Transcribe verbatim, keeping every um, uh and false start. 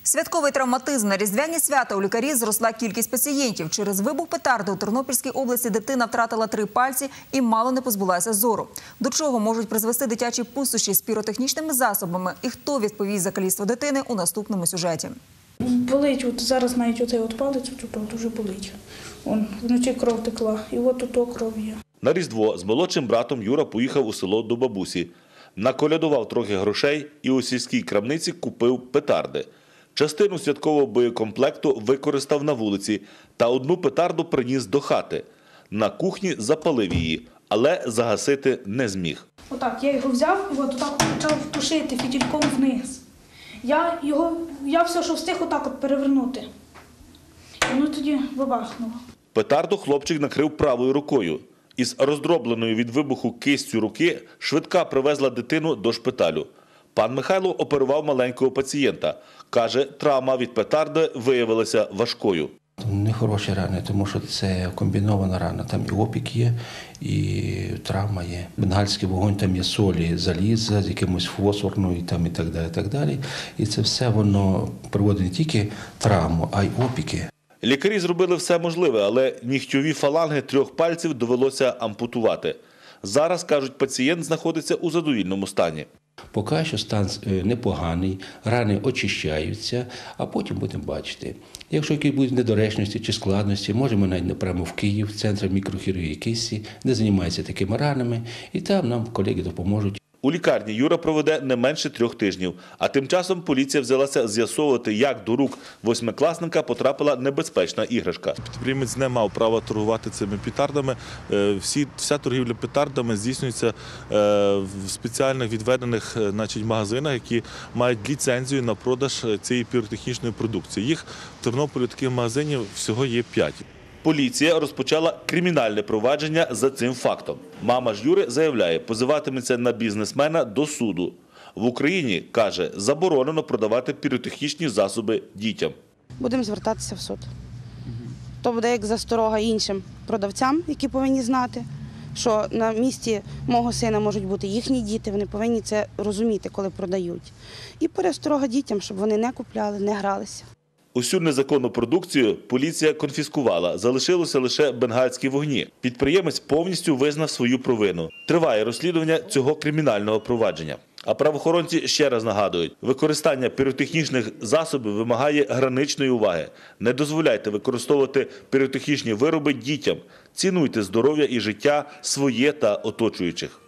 Святковий травматизм. На різдвяні свята у лікарі зросла кількість пацієнтів. Через вибух петарди у Тернопільській області дитина втратила три пальці і мало не позбулася зору. До чого можуть призвести дитячі пустощі з піротехнічними засобами? І хто відповість за каліцтво дитини у наступному сюжеті. Болить, от зараз навіть оцей от палець от, дуже болить. Вон, вночі кров текла, і от ото кров є. На Різдво з молодшим братом Юра поїхав у село до бабусі. Наколядував трохи грошей і у сільській крамниці купив петарди. Частину святкового боєкомплекту використав на вулиці та одну петарду приніс до хати. На кухні запалив її, але загасити не зміг. Отак, я його взяв і от отак почав тушити фітільком вниз. Я його, я все, що встиг, отак от перевернути. І воно тоді вибахнуло. Петарду хлопчик накрив правою рукою. Із роздробленою від вибуху кистю руки швидка привезла дитину до шпиталю. Пан Михайло оперував маленького пацієнта. Каже, травма від петарди виявилася важкою. Нехороші рани, тому що це комбінована рана. Там і опік є, і травма є. Бенгальський вогонь, там є солі, заліза, з якимось фосфорною там, і так далі, і так далі. І це все воно приводить не тільки травму, а й опіки. Лікарі зробили все можливе, але нігтьові фаланги трьох пальців довелося ампутувати. Зараз, кажуть, пацієнт знаходиться у задовільному стані. Поки що стан непоганий, рани очищаються, а потім будемо бачити. Якщо якісь будуть недоречності чи складності, можемо навіть направимо в Київ, в центр мікрохірургії кисті, де займаються такими ранами, і там нам колеги допоможуть. У лікарні Юра проведе не менше трьох тижнів, а тим часом поліція взялася з'ясовувати, як до рук восьмикласника потрапила небезпечна іграшка. Підприємець не мав права торгувати цими петардами. Всі, вся торгівля петардами здійснюється в спеціальних відведених значить, магазинах, які мають ліцензію на продаж цієї піротехнічної продукції. Їх в Тернополі таких магазинів всього є п'ять. Поліція розпочала кримінальне провадження за цим фактом. Мама ж Юри заявляє, позиватиметься на бізнесмена до суду. В Україні, каже, заборонено продавати піротехнічні засоби дітям. Будемо звертатися в суд. То буде як засторога іншим продавцям, які повинні знати, що на місці мого сина можуть бути їхні діти, вони повинні це розуміти, коли продають. І пересторога дітям, щоб вони не купляли, не гралися. Усю незаконну продукцію поліція конфіскувала, залишилося лише бенгальські вогні. Підприємець повністю визнав свою провину. Триває розслідування цього кримінального провадження. А правоохоронці ще раз нагадують, використання піротехнічних засобів вимагає граничної уваги. Не дозволяйте використовувати піротехнічні вироби дітям. Цінуйте здоров'я і життя своє та оточуючих.